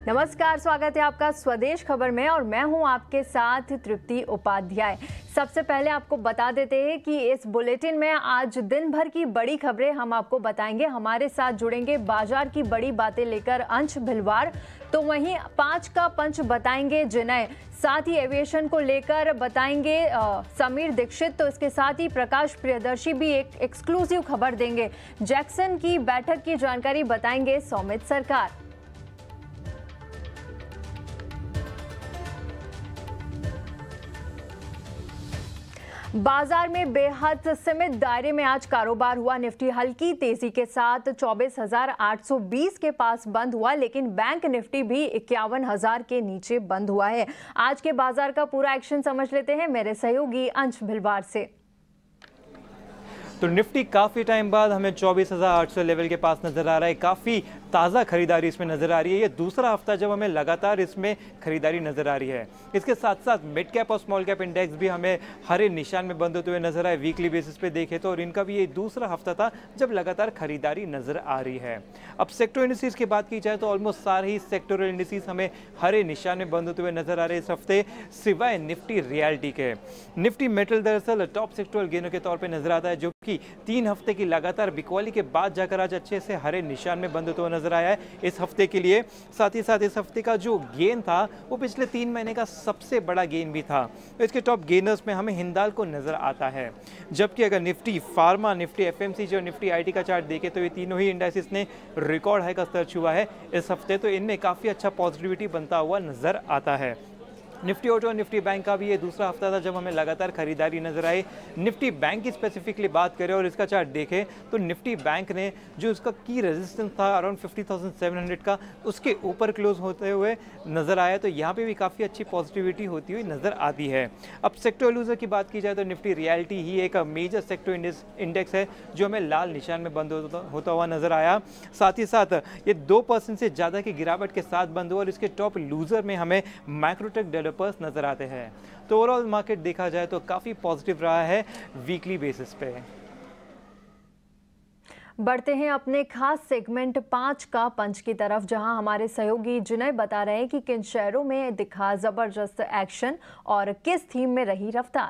नमस्कार, स्वागत है आपका स्वदेश खबर में और मैं हूं आपके साथ तृप्ति उपाध्याय। सबसे पहले आपको बता देते हैं कि इस बुलेटिन में आज दिन भर की बड़ी खबरें हम आपको बताएंगे। हमारे साथ जुड़ेंगे बाजार की बड़ी बातें लेकर अंश भिलवाड़, तो वहीं 5 का पंच बताएंगे जिनय, साथ ही एविएशन को लेकर बताएंगे समीर दीक्षित। तो इसके साथ ही प्रकाश प्रियदर्शी भी एक एक्सक्लूसिव खबर देंगे। जैक्सन की बैठक की जानकारी बताएंगे सौमित सरकार। बाजार में बेहद सीमित दायरे में आज कारोबार हुआ। निफ्टी हल्की तेजी के साथ 24,820 के पास बंद हुआ, लेकिन बैंक निफ्टी भी 51,000 के नीचे बंद हुआ है। आज के बाजार का पूरा एक्शन समझ लेते हैं मेरे सहयोगी अंश भिलवाड़ से। तो निफ्टी काफ़ी टाइम बाद हमें 24,800 लेवल के पास नज़र आ रहा है। काफ़ी ताज़ा खरीदारी इसमें नज़र आ रही है। ये दूसरा हफ्ता जब हमें लगातार इसमें खरीदारी नज़र आ रही है। इसके साथ साथ मिड कैप और स्मॉल कैप इंडेक्स भी हमें हरे निशान में बंद होते हुए नजर आए वीकली बेसिस पे देखें तो, और इनका भी ये दूसरा हफ्ता था जब लगातार खरीदारी नज़र आ रही है। अब सेक्टर इंडिसेस की बात की जाए तो ऑलमोस्ट सारे ही सेक्टोरल इंडिसेस हमें हरे निशान में बंद होते हुए नजर आ रहे हैं इस हफ्ते, सिवाय निफ्टी रियल्टी के। निफ्टी मेटल दरअसल टॉप सेक्टोरल गेनर के तौर पर नजर आता है, जो कि 3 हफ्ते की लगातार बिकवाली के बाद जाकर आज अच्छे से हरे निशान में बंद होते हुए नजर आया है इस हफ्ते के लिए। साथ ही साथ इस हफ्ते का जो गेन था वो पिछले 3 महीने का सबसे बड़ा गेन भी था। तो इसके टॉप गेनर्स में हमें हिंदाल्को नजर आता है, जबकि अगर निफ्टी फार्मा, निफ्टी एफएमसीजी और निफ्टी आईटी का चार्ट देखें तो ये तीनों ही इंडेक्सेस ने रिकॉर्ड हाई का स्तर छुआ है इस हफ्ते। तो इनमें काफी अच्छा पॉजिटिविटी बनता हुआ नजर आता है। निफ्टी ऑटो और निफ्टी बैंक का भी ये दूसरा हफ्ता था जब हमें लगातार खरीदारी नजर आई। निफ्टी बैंक की स्पेसिफिकली बात करें और इसका चार्ट देखें तो निफ्टी बैंक ने जो इसका की रेजिस्टेंस था अराउंड 50,700 का, उसके ऊपर क्लोज होते हुए नजर आया। तो यहाँ पे भी काफ़ी अच्छी पॉजिटिविटी होती हुई नजर आती है। अब सेक्टर लूजर की बात की जाए तो निफ्टी रियल्टी ही एक मेजर सेक्टर इंडेक्स है जो हमें लाल निशान में बंद होता हुआ नजर आया। साथ ही साथ ये 2% से ज़्यादा की गिरावट के साथ बंद हुआ और इसके टॉप लूजर में हमें माइक्रोटेक डेवलपर्स नजर आते हैं। तो ओवरऑल मार्केट देखा जाए तो काफी पॉजिटिव रहा है वीकली बेसिस पे। बढ़ते हैं अपने खास सेगमेंट 5 का पंच की तरफ, जहां हमारे सहयोगी जिनय बता रहे हैं कि किन शेयरों में दिखा जबरदस्त एक्शन और किस थीम में रही रफ्तार।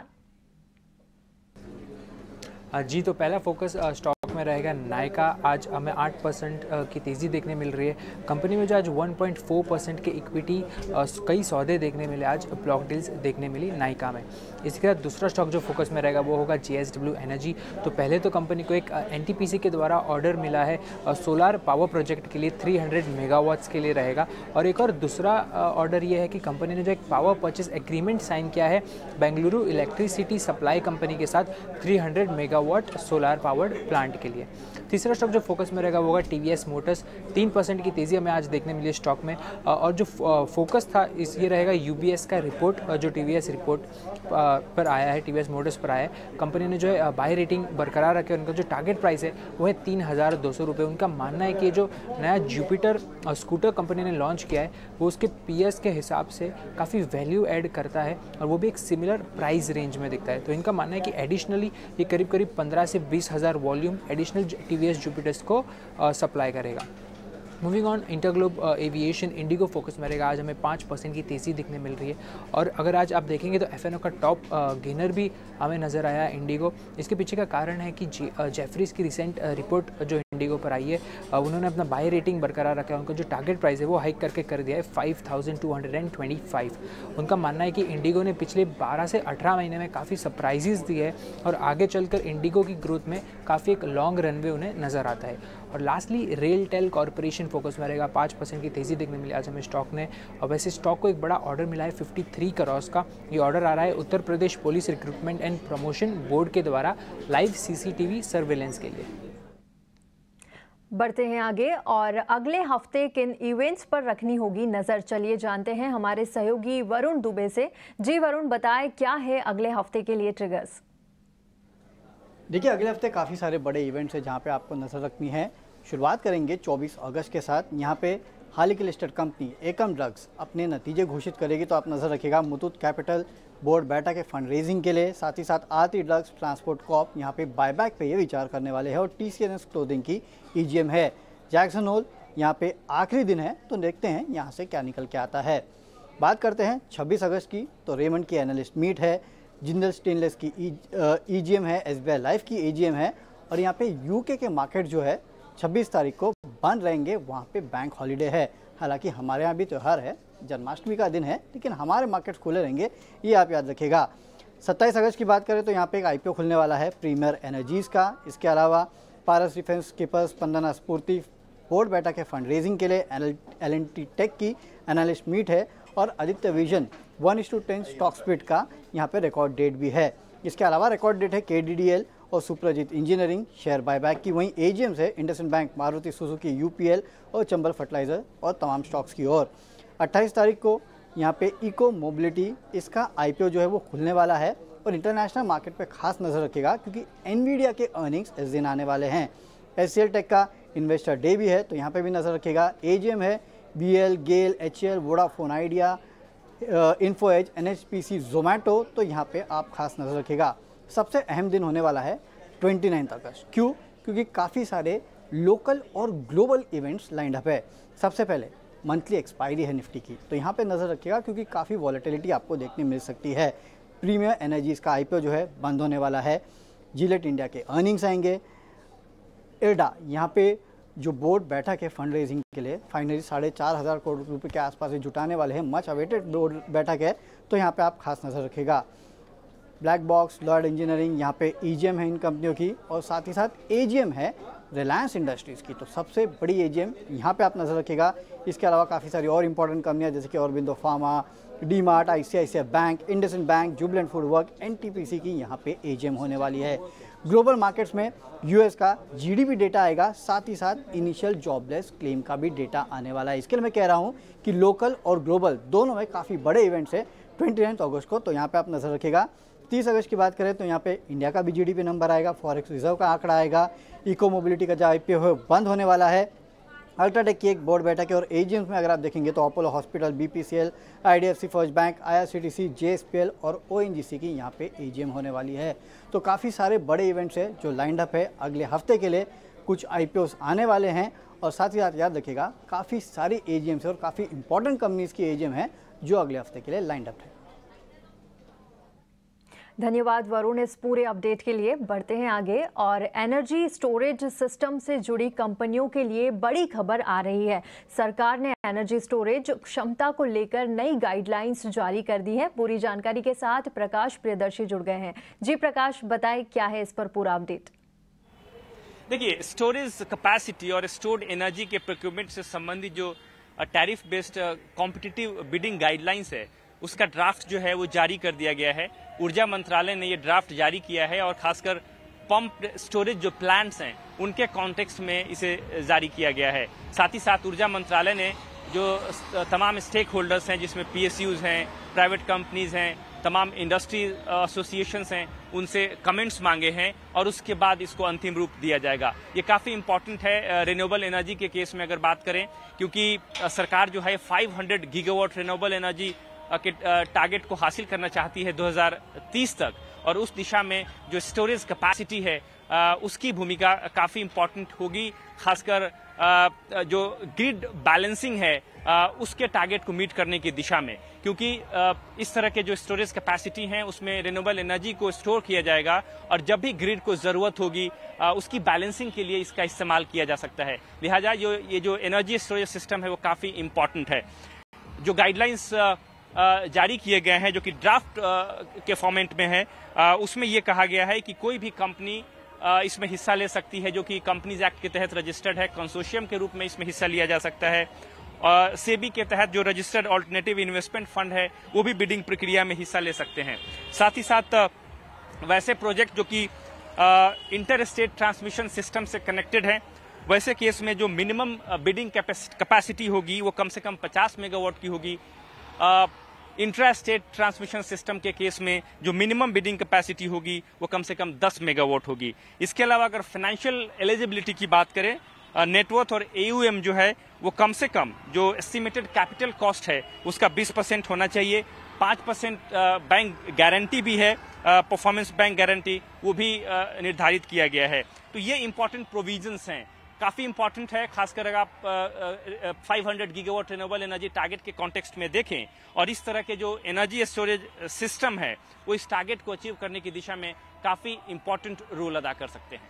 जी, तो पहला फोकस स्टॉक में रहेगा नायका। आज हमें 8% की तेज़ी देखने मिल रही है। कंपनी में जो आज 1.4% के इक्विटी कई सौदे देखने मिले, आज ब्लॉक डील्स देखने मिली नायका में। इसके बाद दूसरा स्टॉक जो फोकस में रहेगा वो होगा JSW एनर्जी। तो पहले तो कंपनी को एक NTPC के द्वारा ऑर्डर मिला है सोलार पावर प्रोजेक्ट के लिए 300 मेगावाट्स के लिए रहेगा। और एक और दूसरा ऑर्डर ये है कि कंपनी ने जो एक पावर परचेस एग्रीमेंट साइन किया है बेंगलुरु इलेक्ट्रिसिटी सप्लाई कंपनी के साथ 300 मेगावाट सोलार पावर्ड प्लांट के लिए। तीसरा स्टॉक जो फोकस में रहेगा वो होगा TVS मोटर्स। 3% की तेज़ी हमें आज देखने मिली स्टॉक में। और जो फोकस था ये रहेगा UBS का रिपोर्ट, जो TVS रिपोर्ट पर आया है, TVS मोटर्स पर आया है। कंपनी ने जो है बाय रेटिंग बरकरार रखे, उनका जो टारगेट प्राइस है वो है 3,200 रुपये। उनका मानना है कि जो नया जुपिटर स्कूटर कंपनी ने लॉन्च किया है वो उसके PS के हिसाब से काफ़ी वैल्यू ऐड करता है और वो भी एक सिमिलर प्राइस रेंज में दिखता है। तो इनका मानना है कि एडिशनली ये करीब 15 से 20 हज़ार वॉल्यूम एडिशनल TVS जुपिटर्स को सप्लाई करेगा। Moving on, InterGlobe aviation IndiGo focus में रहेगा। आज हमें 5% की तेज़ी दिखने मिल रही है। और अगर आज आप देखेंगे तो FNO का टॉप गेनर भी हमें नज़र आया इंडिगो। इसके पीछे का कारण है कि जेफरीज की रिसेंट रिपोर्ट जो इंडिगो पर आई है, उन्होंने अपना बाय रेटिंग बरकरार रखा है। उनका जो टारगेट प्राइस है वो हाइक करके कर दिया है 5,225। उनका मानना है कि इंडिगो ने पिछले 12 से 18 महीने में काफ़ी सरप्राइजेस दी है और आगे चलकर इंडिगो की ग्रोथ में काफ़ी एक लॉन्ग रनवे उन्हें नज़र आता है। और लास्टली रेलटेल कॉर्पोरेशन फोकस में रहेगा। 5% की तेज़ी देखने मिली आज हमें स्टॉक ने। और वैसे स्टॉक को एक बड़ा ऑर्डर मिला है 53 करोड़ का। ये ऑर्डर आ रहा है Uttar Pradesh police recruitment and promotion board के द्वारा लाइव CCTV सर्वेलेंस के लिए। बढ़ते हैं आगे और अगले हफ्ते किन इवेंट्स पर रखनी होगी नजर, चलिए जानते हैं हमारे सहयोगी वरुण दुबे से। जी वरुण, बताएं क्या है अगले हफ्ते के लिए ट्रिगर्स। देखिए, अगले हफ्ते काफ़ी सारे बड़े इवेंट्स हैं जहां पे आपको नज़र रखनी है। शुरुआत करेंगे 24 अगस्त के साथ। यहां पे हाल ही की लिस्टेड कंपनी एकम ड्रग्स अपने नतीजे घोषित करेगी, तो आप नज़र रखिएगा। मुथूट कैपिटल बोर्ड बैठा के फंड रेजिंग के लिए, साथ ही साथ आरती ड्रग्स ट्रांसपोर्ट कॉर्प यहाँ पे बायबैक पे ये विचार करने वाले हैं। और TCNS क्लोथिंग की EGM है। जैक्सन होल यहाँ पे आखिरी दिन है, तो देखते हैं यहाँ से क्या निकल के आता है। बात करते हैं 26 अगस्त की, तो रेमंड की एनालिस्ट मीट है, जिंदल स्टेनलेस की ईजीएम है, एसबीआई लाइफ की एजीएम है, और यहाँ पे यूके के मार्केट जो है 26 तारीख को बंद रहेंगे, वहाँ पे बैंक हॉलीडे है। हालांकि हमारे यहाँ भी त्यौहार है, जन्माष्टमी का दिन है, लेकिन हमारे मार्केट्स खुले रहेंगे, ये आप याद रखिएगा। 27 अगस्त की बात करें तो यहाँ पे एक आईपीओ खुलने वाला है प्रीमियर एनर्जीज का। इसके अलावा पारस डिफेंस स्कीपर्स, स्पंदना स्फूर्ति बोर्ड बैठक है फंड रेजिंग के लिए, एल&टी टेक की एनालिस्ट मीट है, और आदित्य विजन 1:10 स्टॉक स्प्लिट का यहाँ पे रिकॉर्ड डेट भी है। इसके अलावा रिकॉर्ड डेट है KDDL और सुप्रजीत इंजीनियरिंग शेयर बायबैक की। वहीं एजीएम्स है IndusInd bank, Maruti Suzuki, UPL और चंबल फर्टिलाइजर और तमाम स्टॉक्स की ओर। 28 तारीख को यहाँ पे इको मोबिलिटी, इसका आईपीओ जो है वो खुलने वाला है, और इंटरनेशनल मार्केट पे खास नज़र रखेगा क्योंकि एनवीडिया के अर्निंग्स इस दिन आने वाले हैं। HCL टेक का इन्वेस्टर डे भी है, तो यहाँ पे भी नज़र रखेगा। एजीएम है BL, गेल, HCL, Vodafone idea, info as, NHPC, Zomato, तो यहाँ पे आप खास नज़र रखेगा। सबसे अहम दिन होने वाला है 29 अगस्त। क्यों? क्योंकि काफ़ी सारे लोकल और ग्लोबल इवेंट्स लाइंड अप है। सबसे पहले मंथली एक्सपायरी है निफ्टी की, तो यहाँ पे नज़र रखिएगा क्योंकि काफ़ी वॉलेटिलिटी आपको देखने मिल सकती है। प्रीमियर एनर्जीज का आईपीओ जो है बंद होने वाला है। जिलेट इंडिया के अर्निंग्स आएंगे। इरडा, यहाँ पे जो बोर्ड बैठक है फंड रेजिंग के लिए, फाइनली 4,500 करोड़ रुपए के आसपास जुटाने वाले हैं, मच अवेटेड बोर्ड बैठक है, तो यहाँ पे आप खास नज़र रखिएगा। ब्लैक बॉक्स, लॉयड इंजीनियरिंग, यहाँ पे ईजीएम है इन कंपनियों की, और साथ ही साथ एजीएम है रिलायंस इंडस्ट्रीज़ की, तो सबसे बड़ी एजीएम यहाँ पे आप नज़र रखिएगा। इसके अलावा काफ़ी सारी और इंपॉर्टेंट कंपनियाँ जैसे कि Aurobindo pharma, DMart, ICICI bank, IndusInd bank, Jubilant FoodWork, NTPC की यहाँ पे एजीएम होने वाली है। ग्लोबल मार्केट्स में यूएस का जीडीपी डेटा आएगा, साथ ही साथ इनिशियल जॉबलेस क्लेम का भी डेटा आने वाला है। इसके लिए मैं कह रहा हूँ कि लोकल और ग्लोबल दोनों में काफ़ी बड़े इवेंट्स है 29 अगस्त को, तो यहाँ पे आप नज़र रखिएगा। 30 अगस्त की बात करें तो यहाँ पे इंडिया का भी जीडीपी नंबर आएगा, फॉरेक्स रिजर्व का आंकड़ा आएगा, इको मोबिलिटी का जो आईपीओ है बंद होने वाला है, अल्ट्राटेक की एक बोर्ड बैठक है, और एजीएम्स में अगर आप देखेंगे तो Apollo hospital, BPCL, IDFC first bank, IRCTC, JSPL और ONGC की यहाँ पे एजीएम होने वाली है। तो काफ़ी सारे बड़े इवेंट्स है जो लाइंड अप है अगले हफ्ते के लिए। कुछ आईपीओस आने वाले हैं, और साथ ही साथ याद रखिएगा काफ़ी सारी एजीएम्स है और काफ़ी इंपॉर्टेंट कंपनीज की एजीएम है जो अगले हफ्ते के लिए लाइंड अप है। धन्यवाद वरुण इस पूरे अपडेट के लिए। बढ़ते हैं आगे, और एनर्जी स्टोरेज सिस्टम से जुड़ी कंपनियों के लिए बड़ी खबर आ रही है। सरकार ने एनर्जी स्टोरेज क्षमता को लेकर नई गाइडलाइंस जारी कर दी है। पूरी जानकारी के साथ प्रकाश प्रियदर्शी जुड़ गए हैं। जी प्रकाश, बताएं क्या है इस पर पूरा अपडेट। देखिए, स्टोरेज कैपेसिटी और स्टोर्ड एनर्जी के प्रोक्योरमेंट से संबंधित जो tariff based competitive bidding guidelines है, उसका ड्राफ्ट जो है वो जारी कर दिया गया है। ऊर्जा मंत्रालय ने ये ड्राफ्ट जारी किया है, और खासकर पंप स्टोरेज जो प्लांट्स हैं उनके कॉन्टेक्स्ट में इसे जारी किया गया है। साथ ही साथ ऊर्जा मंत्रालय ने जो तमाम स्टेक होल्डर्स हैं, जिसमें PSUs हैं, प्राइवेट कंपनीज हैं, तमाम इंडस्ट्री एसोसिएशंस हैं, उनसे कमेंट्स मांगे हैं, और उसके बाद इसको अंतिम रूप दिया जाएगा। ये काफ़ी इंपॉर्टेंट है रिन्यूएबल एनर्जी के केस में अगर बात करें, क्योंकि सरकार जो है 500 गीगावाट रिन्यूएबल एनर्जी के टारगेट को हासिल करना चाहती है 2030 तक, और उस दिशा में जो स्टोरेज कैपेसिटी है उसकी भूमिका काफ़ी इंपॉर्टेंट होगी। खासकर जो ग्रिड बैलेंसिंग है उसके टारगेट को मीट करने की दिशा में, क्योंकि इस तरह के जो स्टोरेज कैपेसिटी हैं उसमें रिन्यूएबल एनर्जी को स्टोर किया जाएगा, और जब भी ग्रिड को ज़रूरत होगी उसकी बैलेंसिंग के लिए इसका इस्तेमाल किया जा सकता है। लिहाजा ये जो एनर्जी स्टोरेज सिस्टम है वो काफ़ी इंपॉर्टेंट है। जो गाइडलाइंस जारी किए गए हैं, जो कि ड्राफ्ट के फॉर्मेट में है, उसमें ये कहा गया है कि कोई भी कंपनी इसमें हिस्सा ले सकती है जो कि कंपनीज एक्ट के तहत रजिस्टर्ड है। कंसोर्शियम के रूप में इसमें हिस्सा लिया जा सकता है। सेबी के तहत जो रजिस्टर्ड ऑल्टरनेटिव इन्वेस्टमेंट फंड है वो भी बिडिंग प्रक्रिया में हिस्सा ले सकते हैं। साथ ही साथ वैसे प्रोजेक्ट जो कि इंटर स्टेट ट्रांसमिशन सिस्टम से कनेक्टेड है, वैसे केस में जो मिनिमम बिडिंग कैपेसिटी होगी वो कम से कम 50 मेगावाट की होगी। इंट्रा स्टेट ट्रांसमिशन सिस्टम के केस में जो मिनिमम बिडिंग कैपेसिटी होगी वो कम से कम 10 मेगावाट होगी। इसके अलावा अगर फाइनेंशियल एलिजिबिलिटी की बात करें, नेटवर्थ और AUM जो है वो कम से कम जो एस्टिमेटेड कैपिटल कॉस्ट है उसका 20% होना चाहिए। 5% बैंक गारंटी भी है, परफॉर्मेंस बैंक गारंटी, वो भी निर्धारित किया गया है। तो ये इंपॉर्टेंट प्रोविजंस हैं काफ़ी इंपॉर्टेंट है, खासकर अगर आप 500 गीगावाट रिन्यूएबल एनर्जी टारगेट के कॉन्टेक्स्ट में देखें और इस तरह के जो एनर्जी स्टोरेज सिस्टम है वो इस टारगेट को अचीव करने की दिशा में काफ़ी इंपॉर्टेंट रोल अदा कर सकते हैं।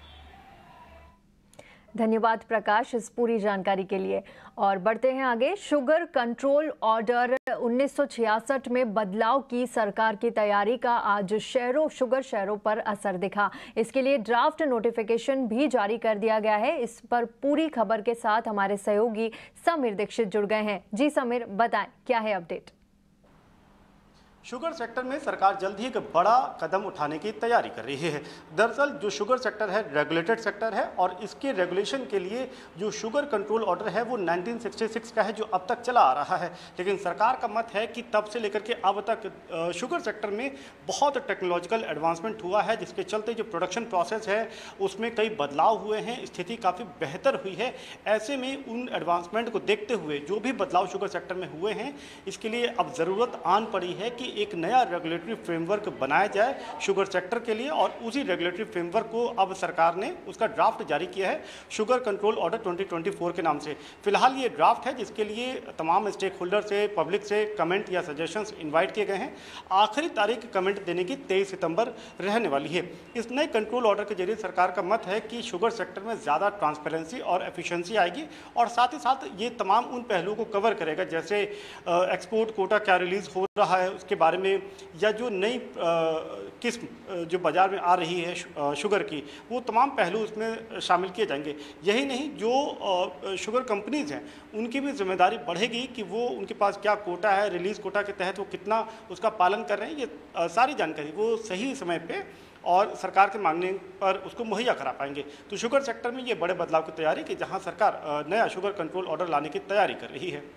धन्यवाद प्रकाश इस पूरी जानकारी के लिए। और बढ़ते हैं आगे। शुगर कंट्रोल ऑर्डर 1966 में बदलाव की सरकार की तैयारी का आज शुगर शहरों पर असर दिखा। इसके लिए ड्राफ्ट नोटिफिकेशन भी जारी कर दिया गया है। इस पर पूरी खबर के साथ हमारे सहयोगी समीर दीक्षित जुड़ गए हैं। जी समीर, बताएं क्या है अपडेट। शुगर सेक्टर में सरकार जल्द ही एक बड़ा कदम उठाने की तैयारी कर रही है। दरअसल जो शुगर सेक्टर है रेगुलेटेड सेक्टर है और इसके रेगुलेशन के लिए जो शुगर कंट्रोल ऑर्डर है वो 1966 का है जो अब तक चला आ रहा है। लेकिन सरकार का मत है कि तब से लेकर के अब तक शुगर सेक्टर में बहुत टेक्नोलॉजिकल एडवांसमेंट हुआ है, जिसके चलते जो प्रोडक्शन प्रोसेस है उसमें कई बदलाव हुए हैं, स्थिति काफ़ी बेहतर हुई है। ऐसे में उन एडवांसमेंट को देखते हुए जो भी बदलाव शुगर सेक्टर में हुए हैं इसके लिए अब ज़रूरत आन पड़ी है कि एक नया रेगुलेटरी फ्रेमवर्क बनाया जाए शुगर सेक्टर के लिए। और उसी रेगुलेटरी फ्रेमवर्क को अब सरकार ने उसका ड्राफ्ट जारी किया है शुगर कंट्रोल ऑर्डर 2024 के नाम से। फिलहाल ये ड्राफ्ट है जिसके लिए तमाम स्टेक होल्डर से, पब्लिक से कमेंट या सजेशंस इनवाइट किए गए हैं। आखिरी तारीख कमेंट देने की 23 सितंबर रहने वाली है। इस नए कंट्रोल ऑर्डर के जरिए सरकार का मत है कि शुगर सेक्टर में ज़्यादा ट्रांसपेरेंसी और एफिशिएंसी आएगी और साथ ही साथ ये तमाम उन पहलुओं को कवर करेगा जैसे एक्सपोर्ट कोटा क्या रिलीज हो रहा है उसके बारे में, या जो नई किस्म जो बाजार में आ रही है शुगर की, वो तमाम पहलू उसमें शामिल किए जाएंगे। यही नहीं, जो शुगर कंपनीज हैं उनकी भी जिम्मेदारी बढ़ेगी कि वो उनके पास क्या कोटा है, रिलीज कोटा के तहत वो कितना उसका पालन कर रहे हैं। ये सारी जानकारी वो सही समय पे और सरकार के मांगने पर उसको मुहैया करा पाएंगे। तो शुगर सेक्टर में ये बड़े बदलाव की तैयारी कि जहां सरकार नया शुगर कंट्रोल ऑर्डर लाने की तैयारी कर रही है।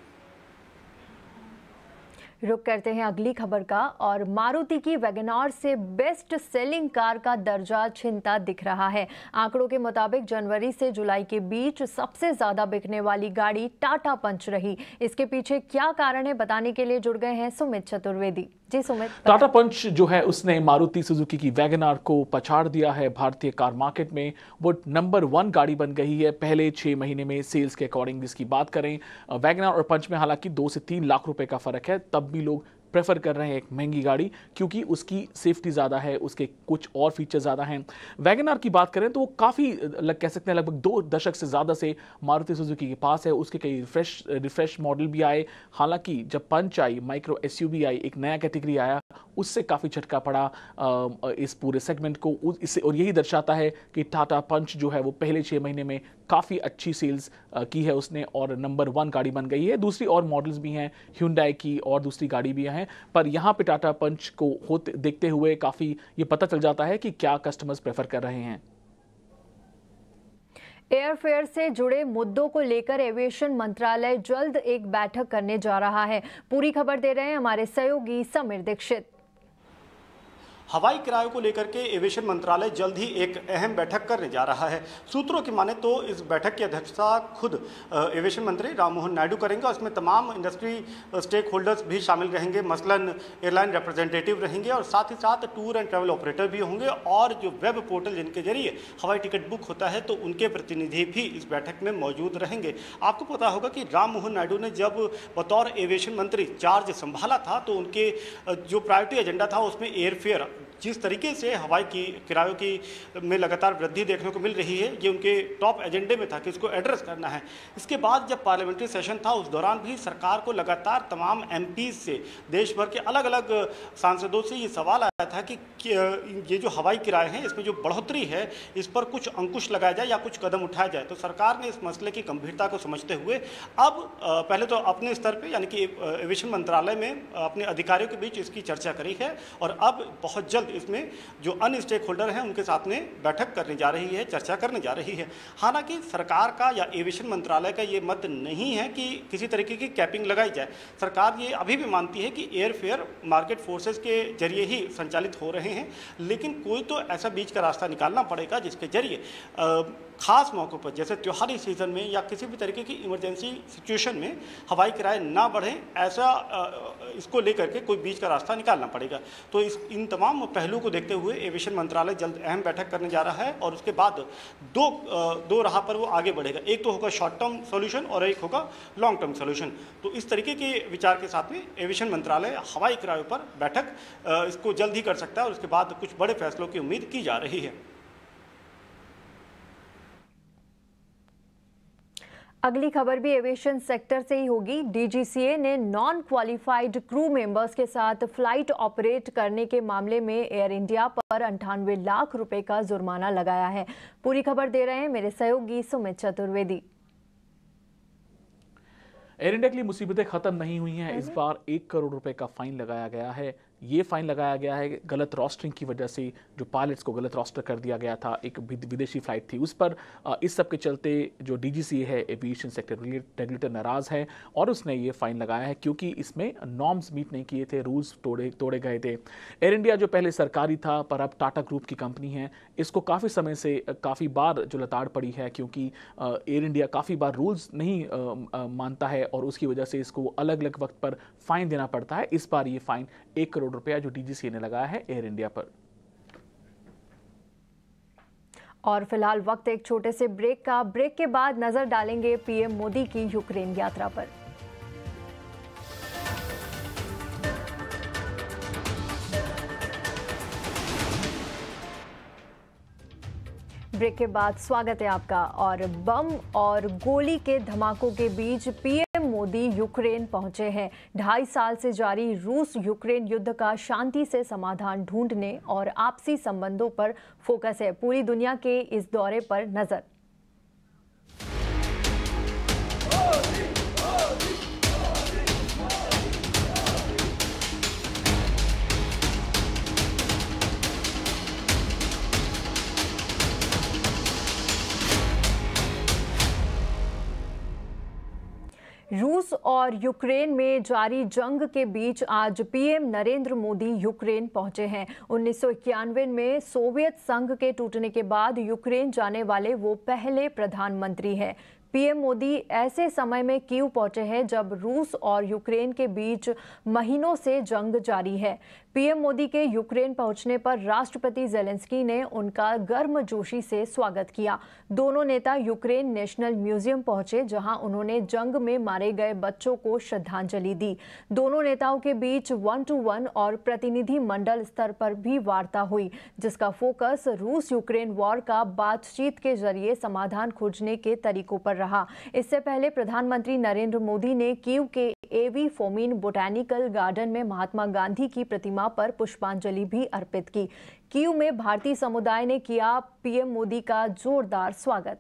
रुक करते हैं अगली खबर का। और मारुति की वैगनआर से बेस्ट सेलिंग कार का दर्जा छिनता दिख रहा है। आंकड़ों के मुताबिक जनवरी से जुलाई के बीच सबसे ज्यादा बिकने वाली गाड़ी टाटा पंच रही। इसके पीछे क्या कारण है, बताने के लिए जुड़ गए हैं सुमित चतुर्वेदी। जी सुमित। टाटा पंच जो है उसने मारुति सुजुकी की वैगनआर को पछाड़ दिया है। भारतीय कार मार्केट में वो नंबर 1 गाड़ी बन गई है पहले 6 महीने में सेल्स के अकॉर्डिंग। जिसकी बात करें वैगनआर और पंच में हालांकि 2 से 3 लाख रुपए का फर्क है, तब भी लोग प्रेफर कर रहे हैं एक महंगी गाड़ी क्योंकि उसकी सेफ्टी ज़्यादा है, उसके कुछ और फीचर ज़्यादा हैं। वैगनआर की बात करें तो वो काफ़ी कह सकते हैं लगभग 2 दशक से ज़्यादा से मारुति सुजुकी के पास है। उसके कई रिफ्रेश मॉडल भी आए। हालांकि जब पंच आई, माइक्रो एसयूवी आई, एक नया कैटेगरी आया, उससे काफ़ी झटका पड़ा इस पूरे सेगमेंट को। इससे और यही दर्शाता है कि टाटा पंच जो है वो पहले 6 महीने में काफ़ी अच्छी सेल्स की है उसने और नंबर 1 गाड़ी बन गई है। दूसरी और मॉडल्स भी हैं, Hyundai की और दूसरी गाड़ी भी हैं, पर यहाँ पे टाटा पंच को देखते हुए काफ़ी ये पता चल जाता है कि क्या कस्टमर्स प्रेफर कर रहे हैं। एयरफेयर से जुड़े मुद्दों को लेकर एविएशन मंत्रालय जल्द एक बैठक करने जा रहा है। पूरी खबर दे रहे हैं हमारे सहयोगी समीर दीक्षित। हवाई किरायों को लेकर के एविएशन मंत्रालय जल्द ही एक अहम बैठक करने जा रहा है। सूत्रों की माने तो इस बैठक की अध्यक्षता खुद एविएशन मंत्री राममोहन नायडू करेंगे और इसमें तमाम इंडस्ट्री स्टेक होल्डर्स भी शामिल रहेंगे, मसलन एयरलाइन रिप्रेजेंटेटिव रहेंगे और साथ ही साथ टूर एंड ट्रैवल ऑपरेटर भी होंगे और जो वेब पोर्टल जिनके जरिए हवाई टिकट बुक होता है तो उनके प्रतिनिधि भी इस बैठक में मौजूद रहेंगे। आपको पता होगा कि राममोहन नायडू ने जब बतौर एविएशन मंत्री चार्ज संभाला था तो उनके जो प्रायोरिटी एजेंडा था उसमें एयरफेयर, जिस तरीके से हवाई की किरायों की में लगातार वृद्धि देखने को मिल रही है, ये उनके टॉप एजेंडे में था कि इसको एड्रेस करना है। इसके बाद जब पार्लियामेंट्री सेशन था उस दौरान भी सरकार को लगातार तमाम एमपीज से, देश भर के अलग अलग सांसदों से ये सवाल आया था कि ये जो हवाई किराए हैं इसमें जो बढ़ोतरी है इस पर कुछ अंकुश लगाया जाए या कुछ कदम उठाया जाए। तो सरकार ने इस मसले की गंभीरता को समझते हुए अब पहले तो अपने स्तर पर यानी कि एविएशन मंत्रालय में अपने अधिकारियों के बीच इसकी चर्चा करी है और अब बहुत जल्द इसमें जो अन्य स्टेक होल्डर हैं उनके साथ में बैठक करने जा रही है, चर्चा करने जा रही है। हालांकि सरकार का या एविएशन मंत्रालय का ये मत नहीं है कि किसी तरीके की कैपिंग लगाई जाए। सरकार ये अभी भी मानती है कि एयरफेयर मार्केट फोर्सेस के जरिए ही संचालित संचालित हो रहे हैं, लेकिन कोई तो ऐसा बीच का रास्ता निकालना पड़ेगा जिसके जरिए खास मौक़ों पर जैसे त्योहारी सीज़न में या किसी भी तरीके की इमरजेंसी सिचुएशन में हवाई किराए ना बढ़ें, ऐसा इसको लेकर के कोई बीच का रास्ता निकालना पड़ेगा। तो इन तमाम पहलुओं को देखते हुए एविएशन मंत्रालय जल्द अहम बैठक करने जा रहा है और उसके बाद दो राह पर वो आगे बढ़ेगा। एक तो होगा शॉर्ट टर्म सॉल्यूशन और एक होगा लॉन्ग टर्म सॉल्यूशन। तो इस तरीके के विचार के साथ में एविएशन मंत्रालय हवाई किरायों पर बैठक इसको जल्द ही कर सकता है और उसके बाद कुछ बड़े फैसलों की उम्मीद की जा रही है। अगली खबर भी एविएशन सेक्टर से ही होगी। डीजीसीए ने नॉन क्वालिफाइड क्रू मेंबर्स के साथ फ्लाइट ऑपरेट करने के मामले में एयर इंडिया पर 98 लाख रुपए का जुर्माना लगाया है। पूरी खबर दे रहे हैं मेरे सहयोगी सुमित चतुर्वेदी। एयर इंडिया के लिए मुसीबतें खत्म नहीं हुई हैं। इस बार 1 करोड़ रुपए का फाइन लगाया गया है। ये फाइन लगाया गया है गलत रोस्टरिंग की वजह से, जो पायलट्स को गलत रोस्टर कर दिया गया था, एक विदेशी फ्लाइट थी उस पर। इस सब के चलते जो डीजीसीए है, एविएशन सेक्टर रेगुलेटर नाराज है और उसने ये फाइन लगाया है क्योंकि इसमें नॉर्म्स मीट नहीं किए थे, रूल्स तोड़े गए थे। एयर इंडिया जो पहले सरकारी था पर अब टाटा ग्रुप की कंपनी है, इसको काफ़ी समय से काफ़ी बार जो लताड़ पड़ी है क्योंकि एयर इंडिया काफ़ी बार रूल्स नहीं मानता है और उसकी वजह से इसको अलग अलग वक्त पर फाइन देना पड़ता है। इस बार ये फाइन 1 करोड़ रुपया जो डीजीसीए ने लगाया है एयर इंडिया पर। और फिलहाल वक्त एक छोटे से ब्रेक का। ब्रेक के बाद नजर डालेंगे पीएम मोदी की यूक्रेन यात्रा पर। ब्रेक के बाद स्वागत है आपका। और बम और गोली के धमाकों के बीच पीएम मोदी यूक्रेन पहुंचे हैं। 2.5 साल से जारी रूस यूक्रेन युद्ध का शांति से समाधान ढूंढने और आपसी संबंधों पर फोकस है। पूरी दुनिया के इस दौरे पर नजर। रूस और यूक्रेन में जारी जंग के बीच आज पीएम नरेंद्र मोदी यूक्रेन पहुंचे हैं। 1991 में सोवियत संघ के टूटने के बाद यूक्रेन जाने वाले वो पहले प्रधानमंत्री हैं। पीएम मोदी ऐसे समय में कीव पहुंचे हैं जब रूस और यूक्रेन के बीच महीनों से जंग जारी है। पीएम मोदी के यूक्रेन पहुंचने पर राष्ट्रपति ज़ेलेंस्की ने उनका गर्मजोशी से स्वागत किया। दोनों नेता यूक्रेन नेशनल म्यूजियम पहुंचे जहां उन्होंने जंग में मारे गए बच्चों को श्रद्धांजलि दी। दोनों नेताओं के बीच 1-to-1 और प्रतिनिधि मंडल स्तर पर भी वार्ता हुई, जिसका फोकस रूस यूक्रेन वॉर का बातचीत के जरिए समाधान खोजने के तरीकों पर रहा। इससे पहले प्रधानमंत्री नरेंद्र मोदी ने कीव के एवी फोमिन बोटैनिकल गार्डन में महात्मा गांधी की प्रतिमा पर पुष्पांजलि भी अर्पित की। कीव में भारतीय समुदाय ने किया पीएम मोदी का जोरदार स्वागत।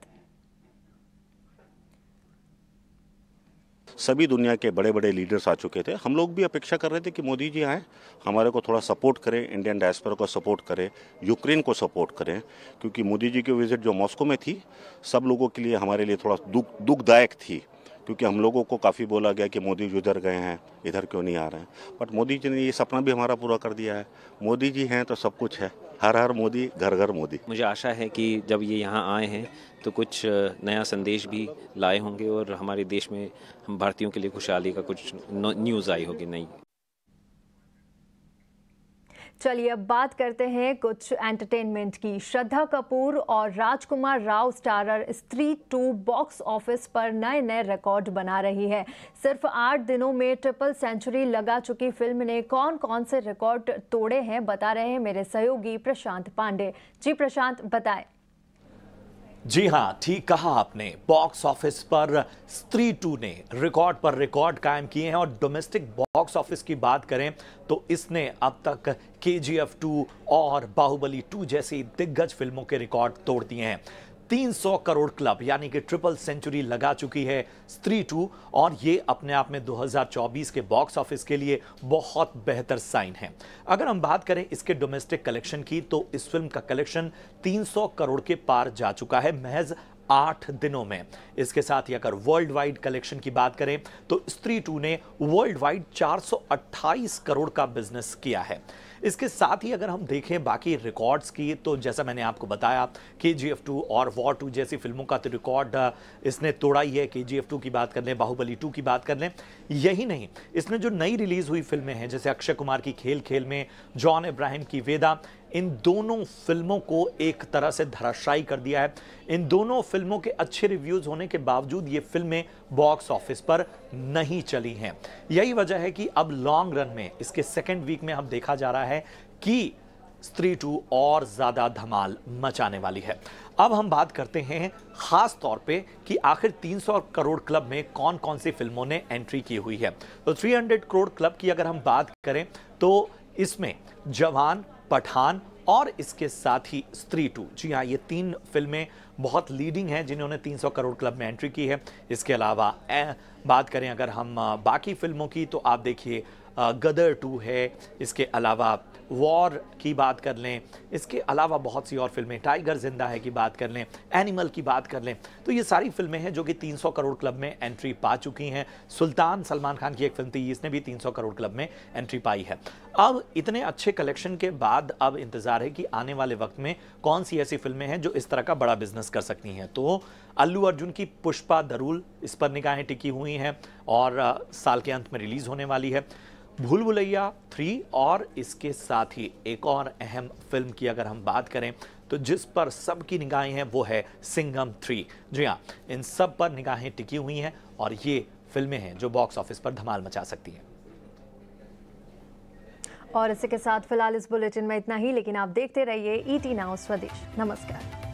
सभी दुनिया के बड़े बड़े लीडर्स आ चुके थे। हम लोग भी अपेक्षा कर रहे थे कि मोदी जी आए, हमारे को थोड़ा सपोर्ट करें, इंडियन डायस्पोरा को सपोर्ट करें, यूक्रेन को सपोर्ट करें, क्योंकि मोदी जी की विजिट जो मॉस्को में थी सब लोगों के लिए हमारे लिए थोड़ा दुखदायक थी, क्योंकि हम लोगों को काफ़ी बोला गया कि मोदी जी उधर गए हैं, इधर क्यों नहीं आ रहे हैं। बट मोदी जी ने ये सपना भी हमारा पूरा कर दिया है। मोदी जी हैं तो सब कुछ है। हर हर मोदी, घर घर मोदी। मुझे आशा है कि जब ये यहाँ आए हैं तो कुछ नया संदेश भी लाए होंगे और हमारे देश में हम भारतीयों के लिए खुशहाली का कुछ न्यूज़ आई होगी नई। चलिए अब बात करते हैं कुछ एंटरटेनमेंट की। श्रद्धा कपूर और राजकुमार राव स्टारर स्त्री 2 बॉक्स ऑफिस पर नए रिकॉर्ड बना रही है। सिर्फ 8 दिनों में ट्रिपल सेंचुरी लगा चुकी फिल्म ने कौन से रिकॉर्ड तोड़े हैं, बता रहे हैं मेरे सहयोगी प्रशांत पांडे। जी प्रशांत, बताएं। जी हाँ, ठीक कहा आपने। बॉक्स ऑफिस पर स्त्री 2 ने रिकॉर्ड पर रिकॉर्ड कायम किए हैं और डोमेस्टिक बॉक्स ऑफिस की बात करें तो इसने अब तक KGF 2 और बाहुबली 2 जैसी दिग्गज फिल्मों के रिकॉर्ड तोड़ दिए हैं। 300 करोड़ क्लब यानी कि ट्रिपल सेंचुरी लगा चुकी है स्त्री 2 और ये अपने आप में 2024 के बॉक्स ऑफिस के लिए बहुत बेहतर साइन है। अगर हम बात करें इसके डोमेस्टिक कलेक्शन की तो इस फिल्म का कलेक्शन 300 करोड़ के पार जा चुका है महज 8 दिनों में। इसके साथ ही अगर वर्ल्ड वाइड कलेक्शन की बात करें तो स्त्री 2 ने वर्ल्ड वाइड 428 करोड़ का बिजनेस किया है। इसके साथ ही अगर हम देखें बाकी रिकॉर्ड्स की, तो जैसा मैंने आपको बताया KGF 2 और वॉर 2 जैसी फिल्मों का तो रिकॉर्ड इसने तोड़ा ही है। KGF 2 की बात कर लें, बाहुबली 2 की बात कर लें, यही नहीं, इसने जो नई रिलीज हुई फिल्में हैं जैसे अक्षय कुमार की खेल खेल में, जॉन इब्राहिम की वेदा, इन दोनों फिल्मों को एक तरह से धराशायी कर दिया है। इन दोनों फिल्मों के अच्छे रिव्यूज होने के बावजूद ये फिल्में बॉक्स ऑफिस पर नहीं चली हैं। यही वजह है कि अब लॉन्ग रन में इसके सेकेंड वीक में अब देखा जा रहा है कि स्त्री 2 और ज्यादा धमाल मचाने वाली है। अब हम बात करते हैं खास तौर पे कि आखिर 300 करोड़ क्लब में कौन कौन सी फिल्मों ने एंट्री की हुई है। तो 300 करोड़ क्लब की अगर हम बात करें तो इसमें जवान, पठान और इसके साथ ही स्त्री 2, जी हाँ, ये 3 फिल्में बहुत लीडिंग हैं जिन्होंने 300 करोड़ क्लब में एंट्री की है। इसके अलावा बात करें अगर हम बाकी फिल्मों की तो आप देखिए गदर 2 है, इसके अलावा वॉर की बात कर लें, इसके अलावा बहुत सी और फिल्में, टाइगर जिंदा है की बात कर लें, एनिमल की बात कर लें, तो ये सारी फिल्में हैं जो कि 300 करोड़ क्लब में एंट्री पा चुकी हैं। सुल्तान सलमान खान की एक फिल्म थी, इसने भी 300 करोड़ क्लब में एंट्री पाई है। अब इतने अच्छे कलेक्शन के बाद अब इंतजार है कि आने वाले वक्त में कौन सी ऐसी फिल्में हैं जो इस तरह का बड़ा बिजनेस कर सकती हैं। तो अल्लू अर्जुन की पुष्पा दरूल, इस पर निगाहें टिकी हुई हैं और साल के अंत में रिलीज होने वाली है। भूल भुलैया 3 और इसके साथ ही एक और अहम फिल्म की अगर हम बात करें तो जिस पर सबकी निगाहें हैं वो है सिंघम 3। जी हाँ, इन सब पर निगाहें टिकी हुई हैं और ये फिल्में हैं जो बॉक्स ऑफिस पर धमाल मचा सकती हैं। और इसी के साथ फिलहाल इस बुलेटिन में इतना ही, लेकिन आप देखते रहिए ET नाउ स्वदेश। नमस्कार।